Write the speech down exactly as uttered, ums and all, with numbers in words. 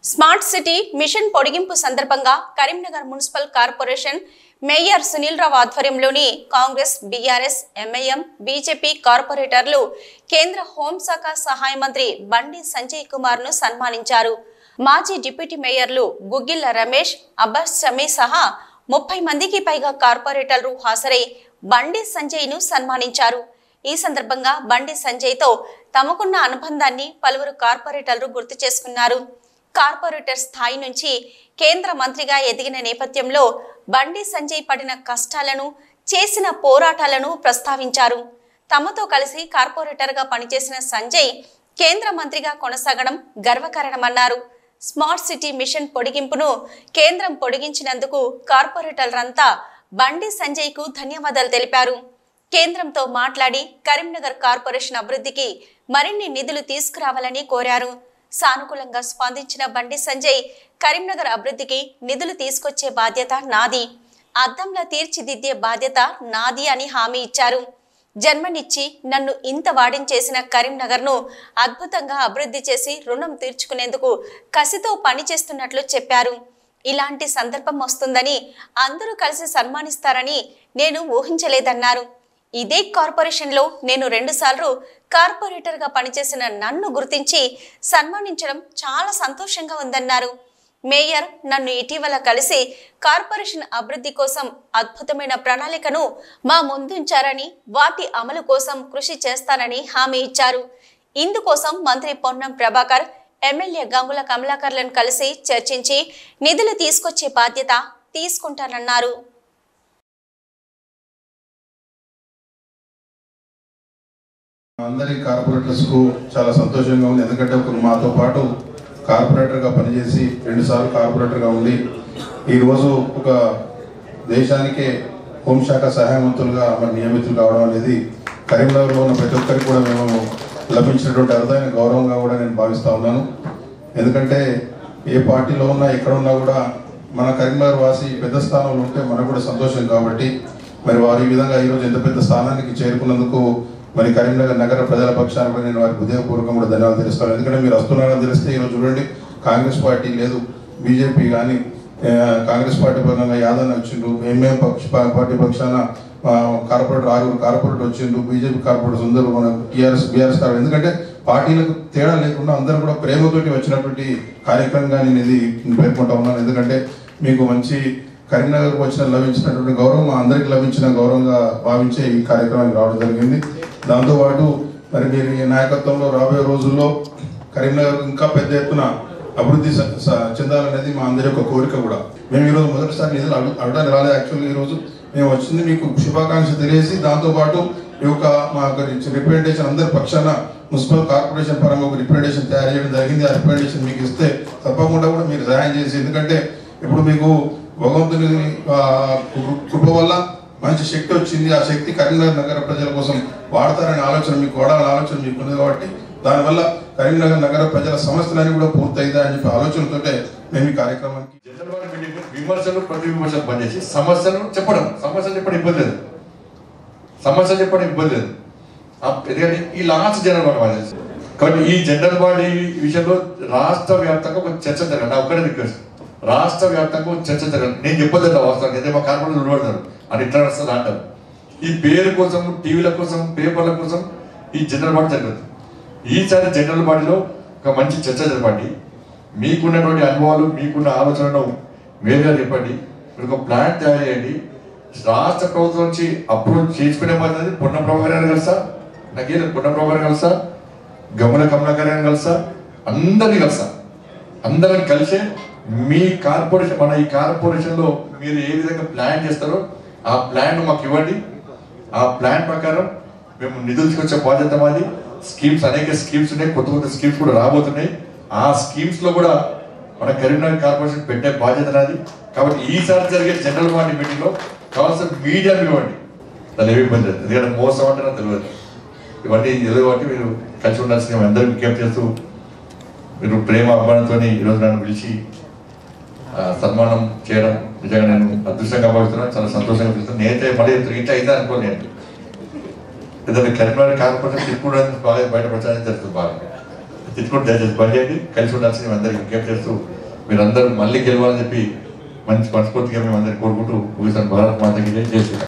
Smart city mission పొడిగింపు సందర్భంగా Karimnagar municipal corporation mayor Sunil Rao ఆధ్వర్యంలోని కాంగ్రెస్, బీఆర్ఎస్, ఎంఐఎం, బీజేపీ కార్పొరేటర్లు కేంద్ర హోంశాఖ సహాయ మంత్రి బండి సంజయ్ కుమార్ ను సన్మానించారు. మాజీ డిప్యూటీ మేయర్లు గుగ్గిళ్ల రమేష్, అబ్బాస్ షమీ సహా ముప్పై మందికి పైగా కార్పొరేటర్లు హాజరై బండి సంజయ్ ను సన్మానించారు. ఈ సందర్భంగా బండి సంజయ్ తో తమకున్న అనుబంధాన్ని పలువురు కార్పొరేటర్లు గుర్తు చేసుకున్నారు. కార్పొరేటర్ స్థాయి నుంచి కేంద్ర మంత్రిగా ఎదిగిన నేపథ్యంలో బండి సంజయ్ పడిన కష్టాలను, చేసిన పోరాటాలను ప్రస్తావించారు. తమతో కలిసి కార్పొరేటర్ గా పనిచేసిన సంజయ్ కేంద్ర మంత్రిగా కొనసాగడం గర్వకారణమన్నారు. స్మార్ట్ సిటీ మిషన్ పొడిగింపును కేంద్రం పొడిగించినందుకు కార్పొరేటర్లంతా బండి సంజయ్ కు ధన్యవాదాలు తెలిపారు. కేంద్రంతో మాట్లాడి కరీంనగర్ కార్పొరేషన్ అభివృద్ధికి మరిన్ని నిధులు తీసుకురావాలని కోరారు. సానుకూలంగా స్పందించిన బండి సంజయ్ కరీంనగర్ అభివృద్ధికి నిధులు తీసుకొచ్చే బాధ్యత నాది, అద్దంలా తీర్చిదిద్దే బాధ్యత నాది అని హామీ ఇచ్చారు. జన్మనిచ్చి నన్ను ఇంత వాడించేసిన కరీంనగర్ ను అద్భుతంగా అభివృద్ధి చేసి రుణం తీర్చుకునేందుకు కసితో పనిచేస్తున్నట్లు చెప్పారు. ఇలాంటి సందర్భం వస్తుందని, అందరూ కలిసి సన్మానిస్తారని నేను ఊహించలేదన్నారు. ఇదే కార్పొరేషన్ లో నేను రెండు సార్లు కార్పొరేటర్ గా పనిచేసిన నన్ను గుర్తించి సన్మానించడం చాలా సంతోషంగా ఉందన్నారు. మేయర్ నన్ను ఇటీవల కలిసి కార్పొరేషన్ అభివృద్ధి కోసం అద్భుతమైన ప్రణాళికను మా ముందుంచారని, వాటి అమలు కోసం కృషి చేస్తానని హామీ ఇచ్చారు. ఇందుకోసం మంత్రి పొన్నం ప్రభాకర్, ఎమ్మెల్యే గంగుల కమలాకర్లను కలిసి చర్చించి నిధులు తీసుకొచ్చే బాధ్యత తీసుకుంటానన్నారు. అందరి కార్పొరేటర్స్ కు చాలా సంతోషంగా ఉంది. ఎందుకంటే ఒకరు మాతో పాటు కార్పొరేటర్ గా పనిచేసి రెండు సార్లు కార్పొరేటర్ గా ఉండి ఈరోజు ఒక దేశానికే హోంశాఖ సహాయ మంత్రులుగా మరి నియమితులు కావడం అనేది కరీంనగర్లో ఉన్న ప్రతి ఒక్కరికి కూడా మేము లభించినటువంటి అరుదైన గౌరవంగా కూడా నేను భావిస్తూ ఉన్నాను. ఎందుకంటే ఏ పార్టీలో ఉన్నా ఎక్కడ ఉన్నా కూడా మన కరీంనగర్ వాసి పెద్ద స్థానంలో ఉంటే మనకు కూడా సంతోషం. కాబట్టి మరి వారు ఈ విధంగా ఈరోజు ఎంత పెద్ద స్థానానికి చేరుకున్నందుకు మరి కరీంనగర్ నగర ప్రజల పక్షాన నేను వారికి హృదయపూర్వకంగా కూడా ధన్యవాదాలు తెలుస్తాను. ఎందుకంటే మీరు వస్తున్నారని తెలిస్తే ఈరోజు చూడండి, కాంగ్రెస్ పార్టీ లేదు, బీజేపీ కానీ కాంగ్రెస్ పార్టీ పరంగా యాదవ్ వచ్చిండు, ఎంఏ పక్ష పార్టీ పక్షాన కార్పొరేటర్ ఆరుగురు కార్పొరేటర్ వచ్చిండు, బీజేపీ కార్పొరేటర్స్ అందరూ మన టీఆర్ఎస్ బీఆర్ఎస్ కార్పొరేటర్. ఎందుకంటే పార్టీలకు తేడా లేకుండా అందరూ కూడా ప్రేమతోటి వచ్చినటువంటి కార్యక్రమంగా నేను ఇది పేర్కొంటా ఉన్నాను. ఎందుకంటే మీకు మంచి కరీంనగర్కు వచ్చిన లభించినటువంటి గౌరవం మా అందరికీ లభించిన గౌరవంగా భావించే ఈ కార్యక్రమానికి రావడం జరిగింది. దాంతోపాటు మరి మీరు ఈ నాయకత్వంలో రాబోయే రోజుల్లో కరీంనగర్ ఇంకా పెద్ద ఎత్తున అభివృద్ధి చెందాలనేది మా అందరి యొక్క కోరిక కూడా. మేము ఈరోజు మొదటిసారి నిధులు అడు అడగడానికి రాలేదు. యాక్చువల్గా ఈరోజు మేము వచ్చింది మీకు శుభాకాంక్షలు తెలియజేసి దాంతోపాటు ఈ యొక్క మా రిప్రజెంటేషన్ అందరి పక్షాన మున్సిపల్ కార్పొరేషన్ పరంగా ఒక రిప్రజెంటేషన్ తయారు చేయడం జరిగింది. ఆ రిప్రజెంటేషన్ మీకు ఇస్తే తప్పకుండా కూడా మీరు సహాయం చేసి, ఎందుకంటే ఇప్పుడు మీకు భగవంతుని కృప వల్ల మంచి శక్తి వచ్చింది. ఆ శక్తి కరీంనగర్ నగర ప్రజల కోసం వాడతారనే ఆలోచన మీకు వాడాలనే ఆలోచన మీకు ఉంది. కాబట్టి దానివల్ల కరీంనగర్ నగర ప్రజల సమస్యలన్నీ కూడా పూర్తయిదా అని చెప్పి ఆలోచనతో మేము ఈ కార్యక్రమానికి విమర్శలు ప్రతి విమర్శలు పనిచేసి సమస్యను చెప్పడం సమస్యలు చెప్పడం ఇబ్బంది లేదు సమస్యలు చెప్పడం ఇబ్బంది లేదు ఎందుకంటే ఈ లాస్ట్ జనరల్ బాడీ పనిచేసి కాబట్టి ఈ జనరల్ బాడీ విషయంలో రాష్ట్ర వ్యాప్తంగా ఒక చర్చ జరగండి. నా ఒక్కడే రిక్వెస్ట్, రాష్ట్ర వ్యాప్తంగా చర్చ జరగండి. నేను చెప్పొద్దు వాస్తవం, అయితే మా కార్పొరేటర్ నిలబడతారు అని ఇట్లా వస్తుంది అంటారు. ఈ పేరు కోసం, టీవీల కోసం, పేపర్ల కోసం ఈ జనరల్ బాడీ జరగదు. ఈసారి జనరల్ బాడీలో ఒక మంచి చర్చ జరపండి. మీకున్నటువంటి అనుభవాలు, మీకున్న ఆలోచనను మేలుగా చెప్పండి. మీరు ఒక ప్లాన్ తయారు చేయండి. రాష్ట్ర ప్రభుత్వం నుంచి అప్రూవ్ చేసుకునే పద్ధతి పొన్నం ప్రభాకర్ గారిని కలుసా, నాకేదో పొన్నం ప్రభాకర్ కలుసా, గమన కమలాకర్ గారిని కలుసా, అందరినీ కలుసా. అందరం కలిసే మీ కార్పొరేషన్, మన ఈ కార్పొరేషన్లో మీరు ఏ విధంగా ప్లాన్ చేస్తారో ఆ ప్లాన్ మాకు ఇవ్వండి. ఆ ప్లాన్ ప్రకారం మేము నిధులు తీసుకొచ్చే బాధ్యత మాది. స్కీమ్స్ అనేక స్కీమ్స్ ఉన్నాయి, కొత్త కొత్త స్కీమ్స్ కూడా రాబోతున్నాయి. ఆ స్కీమ్స్ లో కూడా మన కరీంనగర్ కార్పొరేషన్ పెట్టే బాధ్యత నాది. కాబట్టి ఈసారి జరిగే జనరల్ బాడీ మీటింగ్ లో కావాల్సిన మీడియా ఇవ్వండి. దాని ఏమి ఇబ్బంది లేదు, ఎందుకంటే మోసం అంటే నాకు తెలియదు. ఇవన్నీ తెలియదు కాబట్టి మీరు కలిసి ఉండాల్సిన అందరికీ విజ్ఞప్తి చేస్తూ మీరు ప్రేమ అభిమానంతో ఈరోజు నన్ను పిలిచి సన్మానం చేయడం నిజంగా నేను అదృష్టంగా భావిస్తున్నాను, చాలా సంతోషంగా పిలుస్తున్నాను. నేనైతే మళ్ళీ ఇంత అయిందా అనుకోలేను. ఎందుకంటే కరీంనగర్ కార్పొరేషన్ ఇప్పుడు బాగా బయట ప్రచారం జరుగుతుంది బాగా. తెచ్చుకుంటూ దయచేసి బంద్ చేయండి. కలిసి ఉండాల్సింది మేము అందరికీ విజ్ఞప్తి చేస్తూ మీరందరూ మళ్ళీ గెలవాలని చెప్పి మంచి మనస్ఫూర్తిగా మేము అందరికీ కోరుకుంటూ ముగిస్తాను. భారత్ మాతకి జై శ్రీరామ్.